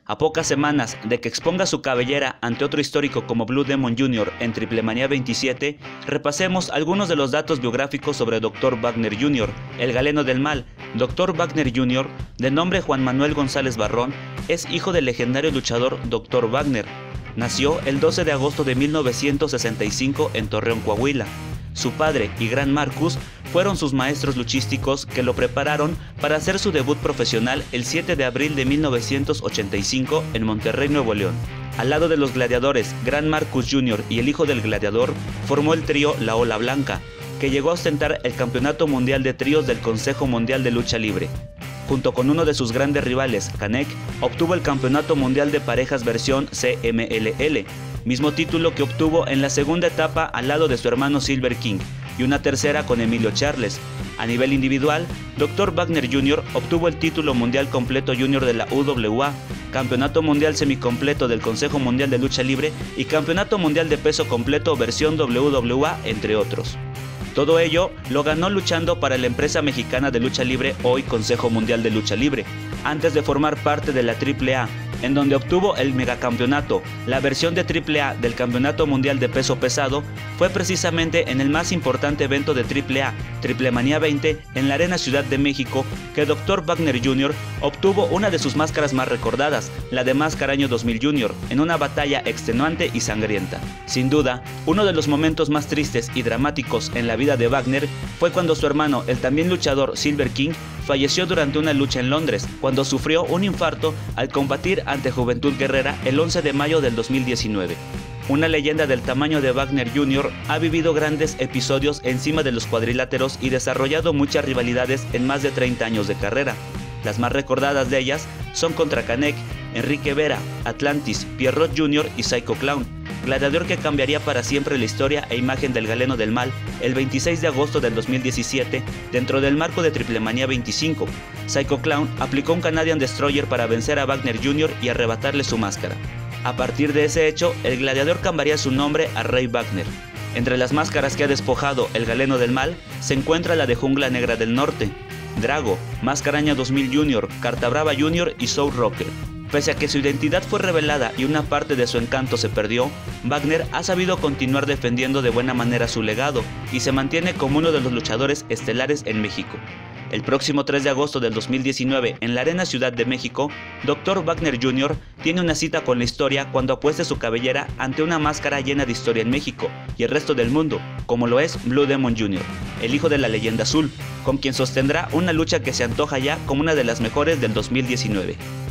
A pocas semanas de que exponga su cabellera ante otro histórico como Blue Demon Jr. en Triplemanía 27, repasemos algunos de los datos biográficos sobre Dr. Wagner Jr., el galeno del mal. Dr. Wagner Jr., de nombre Juan Manuel González Barrón, es hijo del legendario luchador Dr. Wagner. Nació el 12 de agosto de 1965 en Torreón, Coahuila. Su padre y Gran Marcus fueron sus maestros luchísticos que lo prepararon para hacer su debut profesional el 7 de abril de 1985 en Monterrey, Nuevo León. Al lado de los gladiadores, Gran Marcus Jr. y el hijo del gladiador, formó el trío La Ola Blanca, que llegó a ostentar el Campeonato Mundial de Tríos del Consejo Mundial de Lucha Libre. Junto con uno de sus grandes rivales, Canek, obtuvo el Campeonato Mundial de Parejas versión CMLL, mismo título que obtuvo en la segunda etapa al lado de su hermano Silver King, y una tercera con Emilio Charles. A nivel individual, Dr. Wagner Jr. obtuvo el título mundial completo junior de la UWA, Campeonato Mundial Semicompleto del Consejo Mundial de Lucha Libre y Campeonato Mundial de Peso Completo versión WWA, entre otros. Todo ello lo ganó luchando para la empresa mexicana de lucha libre, hoy Consejo Mundial de Lucha Libre, antes de formar parte de la AAA, en donde obtuvo el megacampeonato. La versión de AAA del Campeonato Mundial de Peso Pesado fue precisamente en el más importante evento de AAA, Triplemanía 20, en la Arena Ciudad de México, que Dr. Wagner Jr. obtuvo una de sus máscaras más recordadas, la de Máscara Año 2000 Jr., en una batalla extenuante y sangrienta. Sin duda, uno de los momentos más tristes y dramáticos en la vida de Wagner fue cuando su hermano, el también luchador Silver King, falleció durante una lucha en Londres, cuando sufrió un infarto al combatir ante Juventud Guerrera el 11 de mayo del 2019. Una leyenda del tamaño de Wagner Jr. ha vivido grandes episodios encima de los cuadriláteros y desarrollado muchas rivalidades en más de 30 años de carrera. Las más recordadas de ellas son contra Canek, Enrique Vera, Atlantis, Pierrot Jr. y Psycho Clown, gladiador que cambiaría para siempre la historia e imagen del galeno del mal el 26 de agosto del 2017 dentro del marco de Triplemanía 25. Psycho Clown aplicó un Canadian Destroyer para vencer a Wagner Jr. y arrebatarle su máscara. A partir de ese hecho, el gladiador cambiaría su nombre a Rey Wagner. Entre las máscaras que ha despojado el galeno del mal se encuentra la de Jungla Negra del Norte, Drago, Máscara Año 2000 Jr., Carta Brava Jr. y Soul Rocker. Pese a que su identidad fue revelada y una parte de su encanto se perdió, Wagner ha sabido continuar defendiendo de buena manera su legado y se mantiene como uno de los luchadores estelares en México. El próximo 3 de agosto del 2019, en la Arena Ciudad de México, Dr. Wagner Jr. tiene una cita con la historia cuando apueste su cabellera ante una máscara llena de historia en México y el resto del mundo, como lo es Blue Demon Jr., el hijo de la leyenda azul, con quien sostendrá una lucha que se antoja ya como una de las mejores del 2019.